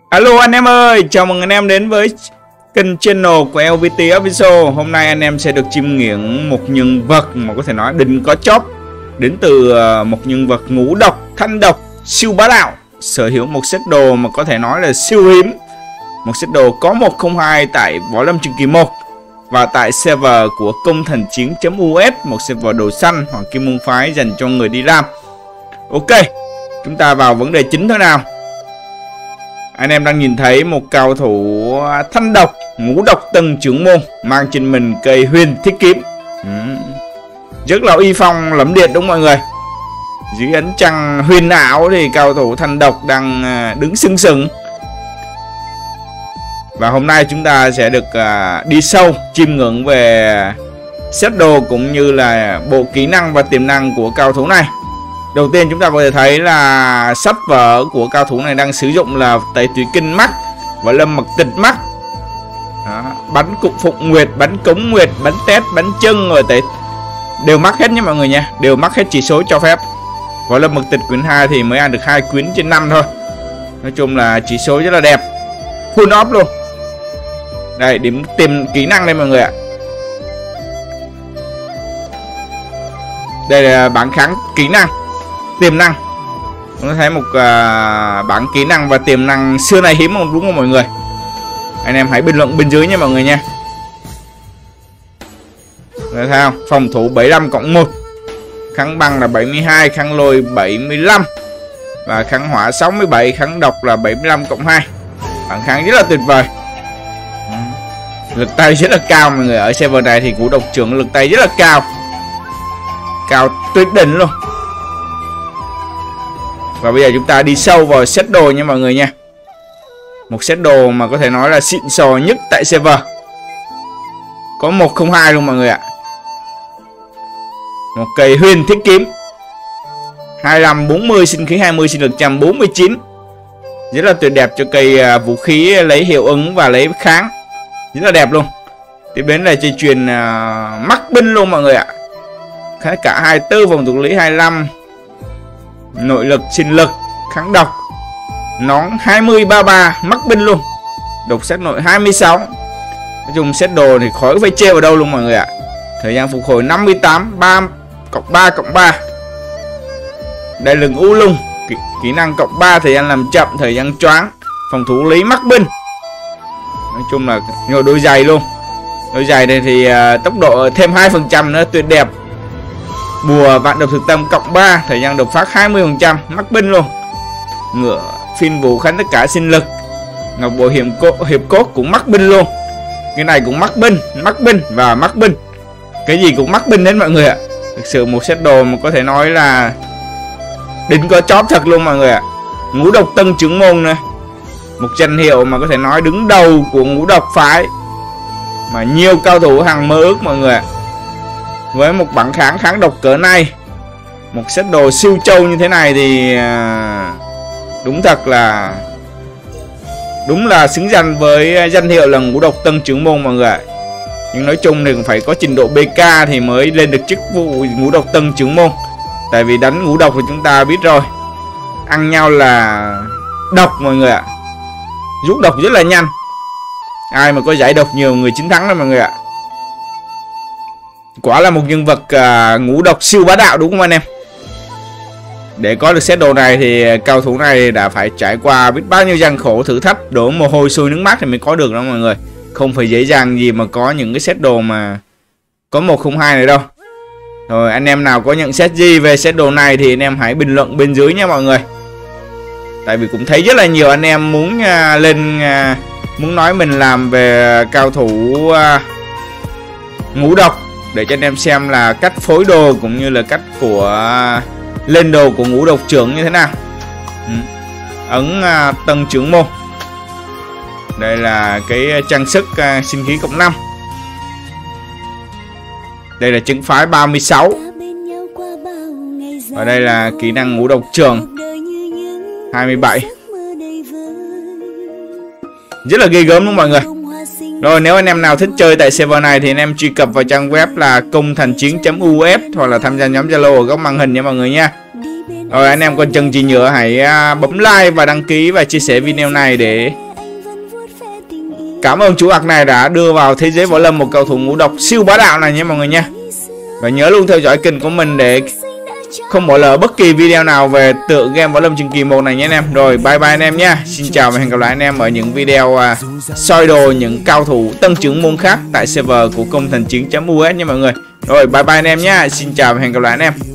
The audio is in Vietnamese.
Alo anh em ơi, chào mừng anh em đến với kênh channel của LVT Official. Hôm nay anh em sẽ được chiêm ngưỡng một nhân vật mà có thể nói đỉnh có chóp, đến từ một nhân vật ngũ độc, thanh độc, siêu bá đạo, sở hữu một set đồ mà có thể nói là siêu hiếm. Một set đồ có 102 tại Võ Lâm Truyền Kỳ 1 và tại server của công thần chiến.us, một server đồ xanh hoặc kim môn phái dành cho người đi ram. Ok, chúng ta vào vấn đề chính thôi nào. Anh em đang nhìn thấy một cao thủ thanh độc, ngũ độc tầng trưởng môn, mang trên mình cây huyền thiết kiếm. Rất là uy phong lẫm liệt đúng không mọi người? Dưới ánh trăng huyền ảo thì cao thủ thanh độc đang đứng sừng sững. Và hôm nay chúng ta sẽ được đi sâu chiêm ngưỡng về set đồ cũng như là bộ kỹ năng và tiềm năng của cao thủ này. Đầu tiên chúng ta có thể thấy là sách vở của cao thủ này đang sử dụng là Tẩy Tùy Kinh mắt và Lâm Mật Tịch mắt. Đó, bắn cục phụng nguyệt, bắn cống nguyệt, bắn tét, bắn chân rồi tẩy đều mắc hết nha mọi người nha, đều mắc hết chỉ số cho phép. Và Lâm Mật Tịch quyển 2 thì mới ăn được 2 quyển trên 5 thôi. Nói chung là chỉ số rất là đẹp, full off luôn. Đây, điểm tìm kỹ năng đây mọi người ạ. Đây là bảng kháng kỹ năng, tiềm năng. Chúng ta thấy một bảng kỹ năng và tiềm năng xưa nay hiếm không, đúng không mọi người? Anh em hãy bình luận bên dưới nha mọi người nha. Thấy không? Phòng thủ 75+1, kháng băng là 72, kháng lôi 75 và kháng hỏa 67, kháng độc là 75+2. Bảng kháng rất là tuyệt vời. Lực tay rất là cao mọi người. Ở server này thì ngũ độc trưởng lực tay rất là cao, cao tuyệt đỉnh luôn. Và bây giờ chúng ta đi sâu vào set đồ nha mọi người nha. Một set đồ mà có thể nói là xịn sò nhất tại server. Có 102 luôn mọi người ạ. Một cây huyền thiết kiếm 25-40, sinh khí 20, sinh lực 149. Rất là tuyệt đẹp cho cây vũ khí lấy hiệu ứng và lấy kháng. Rất là đẹp luôn. Tiếp đến là dây chuyền mắc binh luôn mọi người ạ. Cả 24, vòng thủ lý 25, nội lực, sinh lực, kháng độc, nón 20-33, mắc binh luôn. Độc xét nội 26. Nói chung set đồ thì khỏi phải chê vào đâu luôn mọi người ạ. Thời gian phục hồi 58, 3+3+3. Đại lực u lung, kỹ năng +3, thời gian làm chậm, thời gian choáng, phòng thủ lý, mắc binh. Nói chung là nhiều đôi giày luôn. Đôi giày này thì tốc độ thêm 2% nữa, tuyệt đẹp. Bùa vạn độc thực tâm +3, thời gian đột phát 20%, mắc binh luôn. Ngựa phiên vũ khánh tất cả sinh lực. Ngọc bội hiệp cốt cũng mắc binh luôn. Cái này cũng mắc binh và mắc binh. Cái gì cũng mắc binh hết mọi người ạ. Thực sự một set đồ mà có thể nói là đỉnh có chóp thật luôn mọi người ạ. Ngũ độc tân trưởng môn nữa. Một danh hiệu mà có thể nói đứng đầu của ngũ độc phái mà nhiều cao thủ hàng mơ ước mọi người ạ. Với một bảng kháng độc cỡ này, một set đồ siêu châu như thế này thì đúng thật là xứng danh với danh hiệu là ngũ độc tân trưởng môn mọi người ạ. Nhưng nói chung thì cũng phải có trình độ BK thì mới lên được chức vụ ngũ độc tân trưởng môn. Tại vì đánh ngũ độc thì chúng ta biết rồi, ăn nhau là độc mọi người ạ. Rút độc rất là nhanh. Ai mà có giải độc nhiều người chiến thắng đó mọi người ạ. Quả là một nhân vật ngũ độc siêu bá đạo đúng không anh em? Để có được set đồ này thì cao thủ này đã phải trải qua biết bao nhiêu gian khổ thử thách, đổ mồ hôi sôi nước mắt thì mới có được đó mọi người. Không phải dễ dàng gì mà có những cái set đồ mà có 102 này đâu. Rồi anh em nào có nhận xét gì về set đồ này thì anh em hãy bình luận bên dưới nha mọi người. Tại vì cũng thấy rất là nhiều anh em muốn muốn nói mình làm về cao thủ ngũ độc, để cho anh em xem là cách phối đồ cũng như là cách của lên đồ của ngũ độc trưởng như thế nào. Ấn tân trưởng môn. Đây là cái trang sức sinh khí +5. Đây là chứng phái 36. Và đây là kỹ năng ngũ độc trưởng 27. Rất là ghê gớm đúng không mọi người? Rồi nếu anh em nào thích chơi tại server này thì anh em truy cập vào trang web là công thần chiến.us hoặc là tham gia nhóm Zalo ở góc màn hình nha mọi người nha. Rồi anh em còn chần gì nữa, hãy bấm like và đăng ký và chia sẻ video này để cảm ơn chú Ặc này đã đưa vào thế giới võ lâm một cầu thủ ngũ độc siêu bá đạo này nha mọi người nha. Và nhớ luôn theo dõi kênh của mình để không bỏ lỡ bất kỳ video nào về tựa game võ lâm truyền kỳ 1 này nhé anh em. Rồi bye bye anh em nha. Xin chào và hẹn gặp lại anh em ở những video soi đồ những cao thủ tân trưởng môn khác tại server của công thành chiến.us nha mọi người. Rồi bye bye anh em nha. Xin chào và hẹn gặp lại anh em.